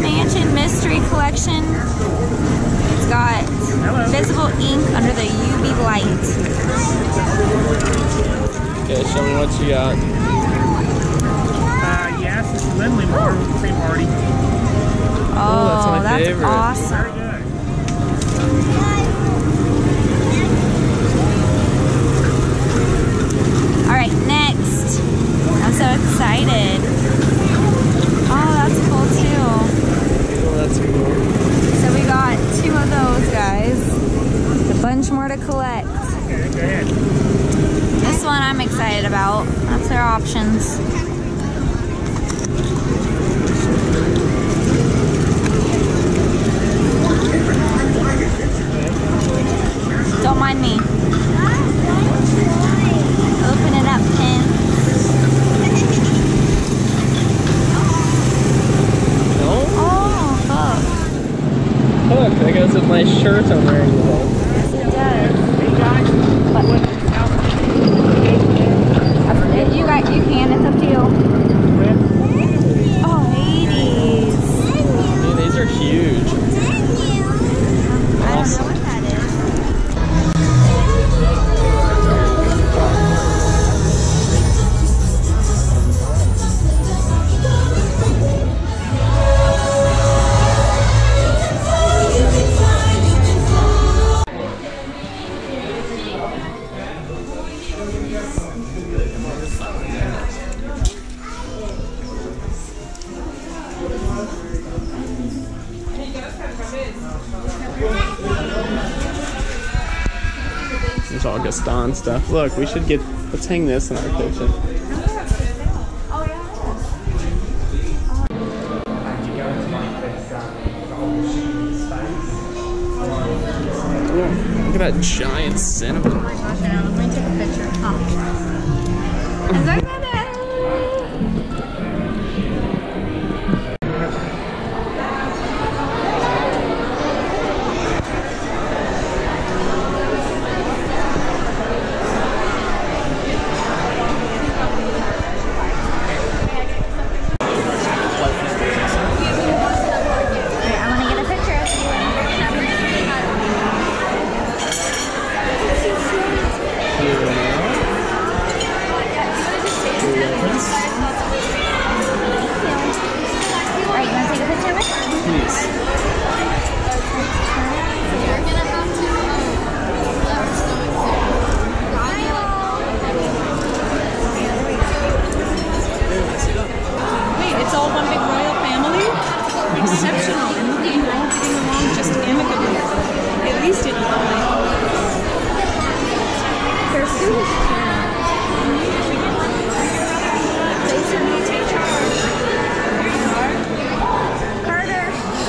Mansion Mystery Collection. It's got visible ink under the UV light. Okay, show me what you got. Yes, this is Lindley Moore with the same party. Oh, that's my favorite. Awesome. Very good. Alright, next. I'm so excited. Oh, that's cool too. Oh, that's cool. So we got 2 of those, guys. A bunch more to collect. Okay, go ahead. This one I'm excited about. That's their options. Don't mind me. Open it up, Pen. No? Oh, look. Look, that goes with my shirt I'm wearing today. Yes, it does. Hey guys, But if you can, it's up to you. Oh, Hades. Man, these are huge. I don't know what that is. There's all Gaston stuff. Look, we should get, let's hang this in our kitchen. Look at that giant cinnamon. Oh my gosh, let me take a picture. Oh. Is that good? Exceptional and looking all getting along just amicably. At least in public. They're students. They should be take charge. Carter.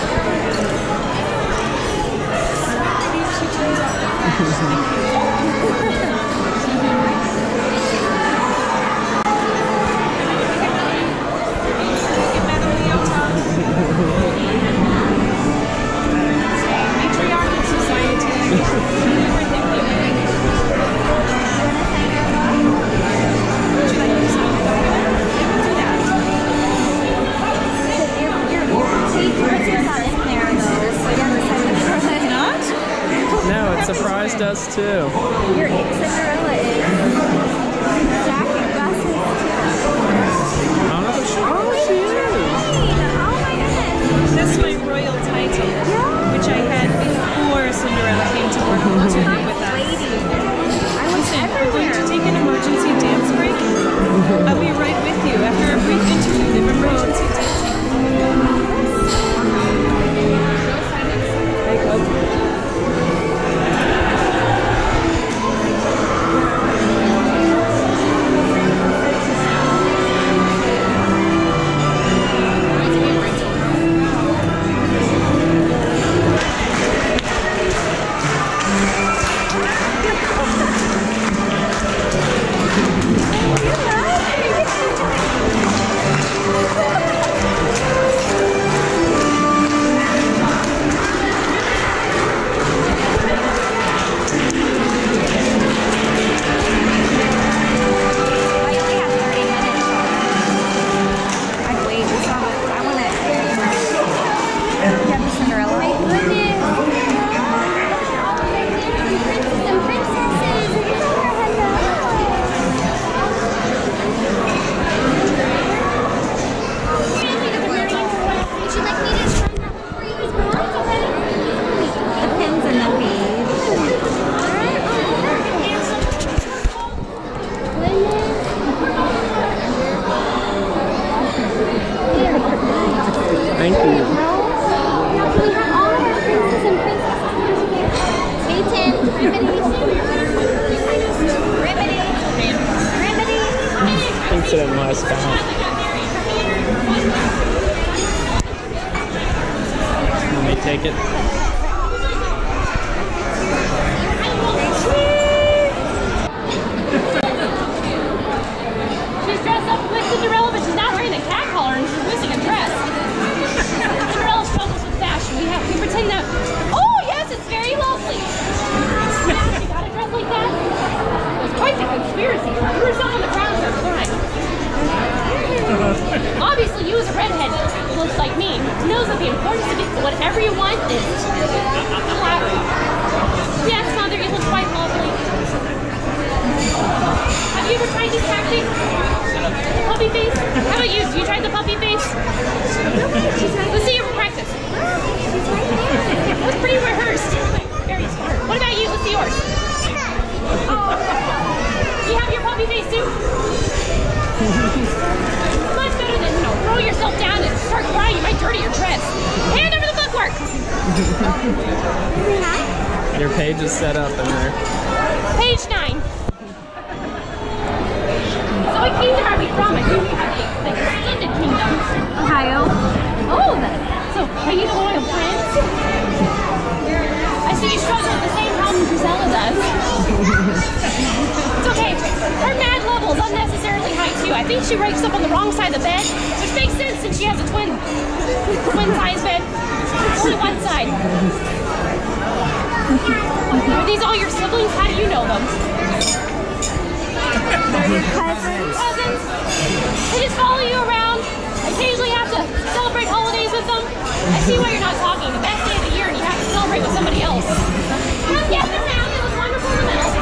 Patriarchal society. No, it surprised us too. Your Cinderella is Jack and Gus's. Oh, she is. Oh my goodness. That's my royal title, which I had before Cinderella came to live with us. Listen, we're going to take an emergency dance break. I'll be right with you after a brief interlude of emergency dancing. can sit in my spot. Let me take it. She's dressed up like Cinderella, but she's not wearing a cat collar and she's missing a dress. Cinderella struggles with fashion. We pretend that. Oh yes, it's very lovely. Yeah, she got a dress like that. It was quite the conspiracy. She threw herself on the ground for her crime. Obviously, you as a redhead who looks like me knows that the importance of it, whatever you want is flattery. Yes, Mother, you look quite lovely. Have you ever tried this tactic? The puppy face? How about you? You tried the puppy face? Let's see you practice. That's pretty rehearsed. Very smart. What about you? Let's see yours. Do you have your puppy face too? Much better than, throw yourself down and start crying. You might dirty your dress. Hand over the bookwork. Your page is set up in there. Page 9. So what kingdom are we from? I think we have the extended kingdom. Ohio. Oh, so are you the royal prince? I see you struggle with the same problem Gisela does. It's okay. Her mad level is unnecessarily high too. I think she wakes up on the wrong side of the bed, which makes sense since she has a twin size bed. Only one side. Are these all your siblings? How do you know them? They're your cousins. Cousins. They just follow you around. Occasionally have to celebrate holidays with them. I see why you're not talking. The best day of the year and you have to celebrate with somebody else. Come get around. It was wonderful to know.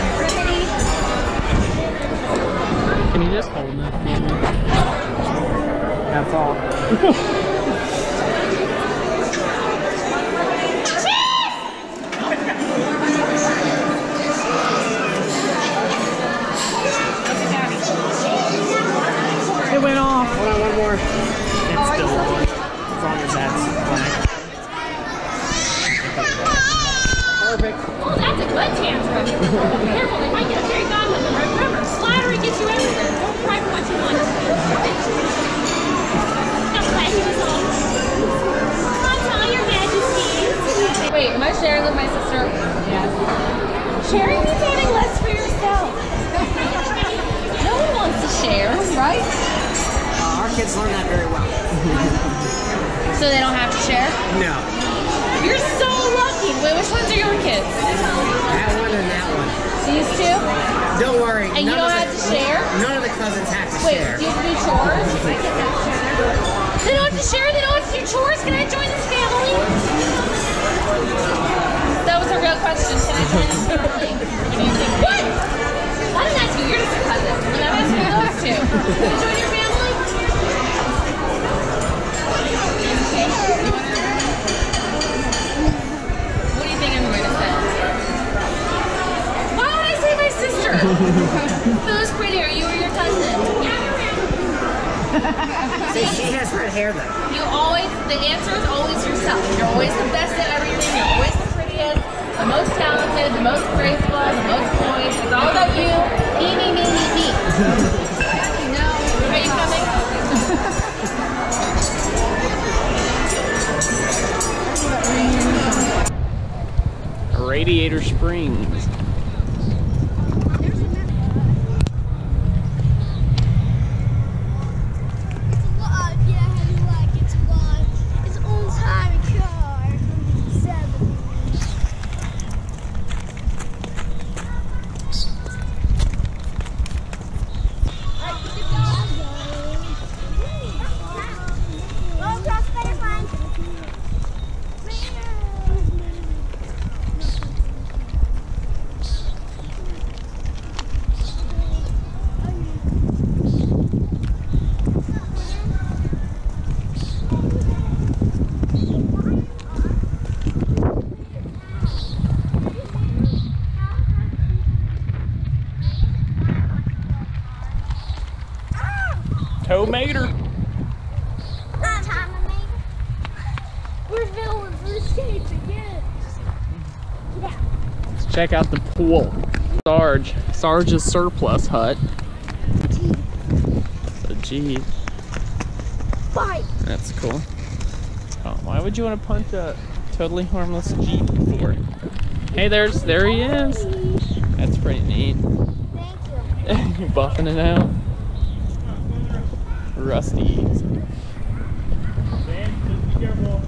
Can you just hold that for me? That's all. It went off. Hold on, one more. It's still on. As long as that's blank. Perfect. Oh, that's a good tantrum. Careful, they might get a fairy godmother. Remember, flattery gets you everywhere. Don't cry for what you want. I'm glad you was on. I'll tell your majesties. Wait, am I sharing with my sister? Yes. Sharing means having less for yourself. No one wants to share, right? Our kids learn that very well. So they don't have to share? No. You're so lucky. Wait, which ones are your kids? That one and that one. These two? Don't worry. And you don't have to share? None of the cousins have to Wait, share. do you have to do chores? They don't have to share? They don't have to do chores? Can I join this family? That was a real question. Can I join this family? What? I didn't ask you. You're just a cousin. And I'm asking you those two. Can you join your family? What do you think I'm going to say? Why would I say my sister? Who's prettier, you or your cousin? See, she has red hair though. You always, the answer is always yourself. You're always the best at everything. You're always the prettiest, the most talented, the most graceful, the most poised. It's all about you. Me, me, me, me, me. No. Are you coming? Radiator Springs. Tomater. Where's Bill in first shape again? Let's check out the pool. Sarge's surplus hut. Jeep. Bye. That's cool. Oh, why would you want to punch a totally harmless Jeep for? Hey, there he is. That's pretty neat. Thank you. You're buffing it out. Rusty. Be careful.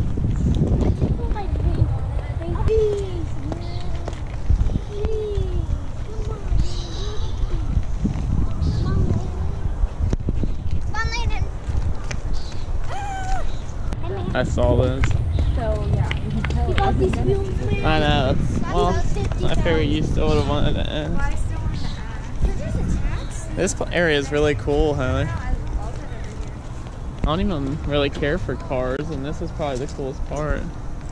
I saw those. So yeah, you got these wheels. I know. Well, I figured you still would have wanted to ask. This area is really cool, Haley. I don't even really care for cars, and this is probably the coolest part.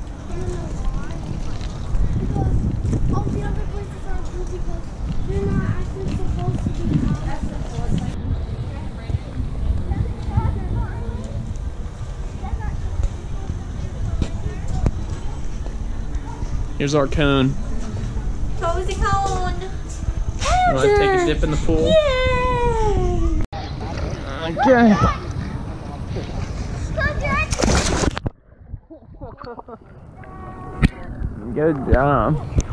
All the other places are cool because they're not actually supposed to be. Here's our cone. Cozy cone. You want to take a dip in the pool? Yeah. Okay. Good job.